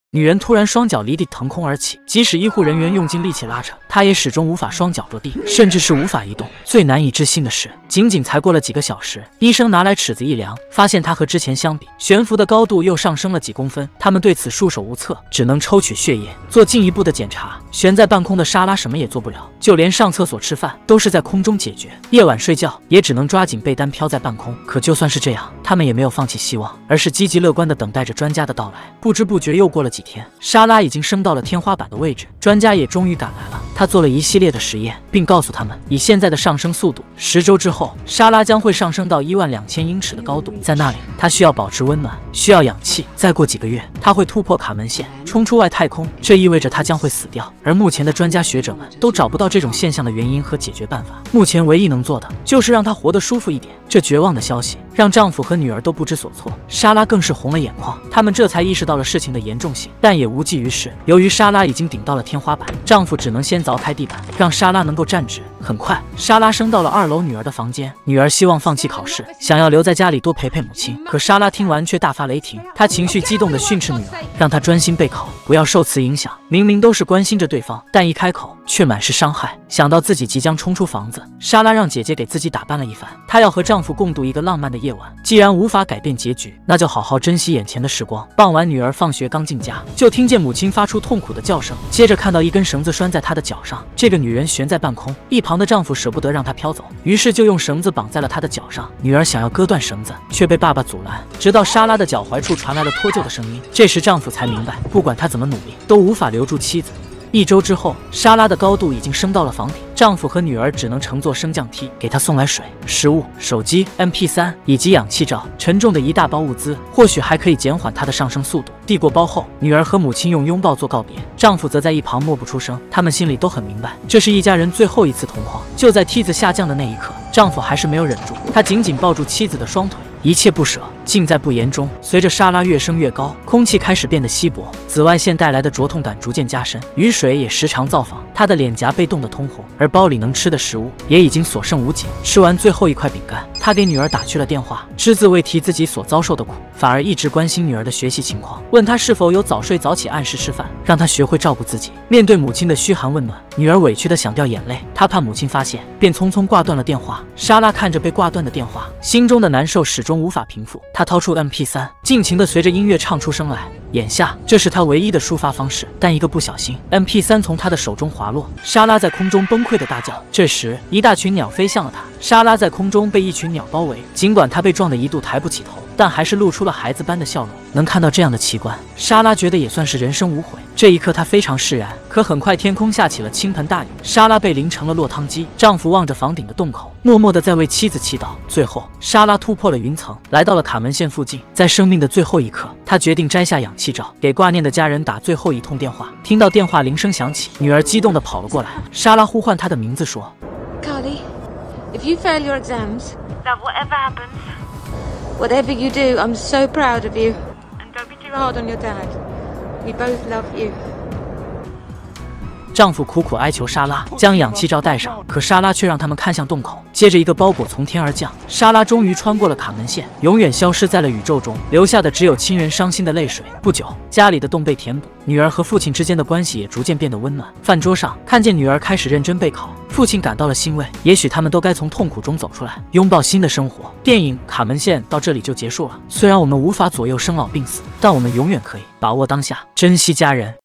女人突然双脚离地腾空而起，即使医护人员用尽力气拉扯，她也始终无法双脚着地，甚至是无法移动。最难以置信的是，仅才过了几个小时，医生拿来尺子一量，发现她和之前相比，悬浮的高度又上升了几公分。他们对此束手无策，只能抽取血液做进一步的检查。悬在半空的莎拉什么也做不了，就连上厕所、吃饭都是在空中解决。夜晚睡觉也只能抓紧被单飘在半空。可就算是这样，他们也没有放弃希望，而是积极乐观地等待着专家的到来。不知不觉又过了几天，莎拉已经升到了天花板的位置，专家也终于赶来了。他做了一系列的实验，并告诉他们，以现在的上升速度，10周之后，莎拉将会上升到12000英尺的高度。在那里，她需要保持温暖，需要氧气。再过几个月，她会突破卡门线，冲出外太空，这意味着她将会死掉。而目前的专家学者们都找不到这种现象的原因和解决办法。目前唯一能做的就是让她活得舒服一点。这绝望的消息让丈夫和女儿都不知所措，莎拉更是红了眼眶。他们这才意识到了事情的严重性，但也无济于事。由于莎拉已经顶到了天花板，丈夫只能先凿开地板，让莎拉能够站直。很快，莎拉升到了2楼女儿的房间。女儿希望放弃考试，想要留在家里多陪陪母亲。可莎拉听完却大发雷霆，她情绪激动地训斥女儿，让她专心备考，不要受此影响。明明都是关心着对方，但一开口却满是伤害。想到自己即将冲出房子，莎拉让姐姐给自己打扮了一番。她要和丈夫共度一个浪漫的夜晚。既然无法改变结局，那就好好珍惜眼前的时光。傍晚，女儿放学刚进家，就听见母亲发出痛苦的叫声，接着看到一根绳子拴在她的脚上。这个女人悬在半空，一旁的丈夫舍不得让她飘走，于是就用绳子绑在了她的脚上。女儿想要割断绳子，却被爸爸阻拦，直到莎拉的脚踝处传来了脱臼的声音。这时丈夫才明白，不管他怎么努力，都无法留住妻子。1周之后，莎拉的高度已经升到了房顶，丈夫和女儿只能乘坐升降梯给她送来水、食物、手机、MP3 以及氧气罩，沉重的一大包物资，或许还可以减缓她的上升速度。递过包后，女儿和母亲用拥抱做告别，丈夫则在一旁默不出声。他们心里都很明白，这是一家人最后一次同框。就在梯子下降的那一刻，丈夫还是没有忍住，他紧紧抱住妻子的双腿，一切不舍尽在不言中。随着莎拉越升越高，空气开始变得稀薄，紫外线带来的灼痛感逐渐加深，雨水也时常造访，她的脸颊被冻得通红，而包里能吃的食物也已经所剩无几。吃完最后一块饼干，她给女儿打去了电话，只字未提自己所遭受的苦，反而一直关心女儿的学习情况，问她是否有早睡早起、按时吃饭，让她学会照顾自己。面对母亲的嘘寒问暖，女儿委屈得想掉眼泪，她怕母亲发现，便匆匆挂断了电话。莎拉看着被挂断的电话，心中的难受始终无法平复。她掏出 MP3，尽情地随着音乐唱出声来。眼下，这是她唯一的抒发方式。但一个不小心 ，MP3 从她的手中滑落，莎拉在空中崩溃的大叫。这时，一大群鸟飞向了她，莎拉在空中被一群鸟包围。尽管她被撞得一度抬不起头，但还是露出了孩子般的笑容。能看到这样的奇观，莎拉觉得也算是人生无悔。这一刻，她非常释然。可很快，天空下起了倾盆大雨，莎拉被淋成了落汤鸡。丈夫望着房顶的洞口，默默地在为妻子祈祷。最后，莎拉突破了云层，来到了卡门线附近。在生命的最后一刻，她决定摘下氧气罩，给挂念的家人打最后一通电话。听到电话铃声响起，女儿激动地跑了过来。莎拉呼唤她的名字说 Carly, if you fail your exams, then whatever you do, I'm so proud of you. And don't be too hard on your dad. We both love you. 丈夫苦苦哀求莎拉将氧气罩戴上，可莎拉却让他们看向洞口。接着，一个包裹从天而降，莎拉终于穿过了卡门线，永远消失在了宇宙中，留下的只有亲人伤心的泪水。不久，家里的洞被填补，女儿和父亲之间的关系也逐渐变得温暖。饭桌上，看见女儿开始认真备考，父亲感到了欣慰。也许他们都该从痛苦中走出来，拥抱新的生活。电影《卡门线》到这里就结束了。虽然我们无法左右生老病死，但我们永远可以把握当下，珍惜家人。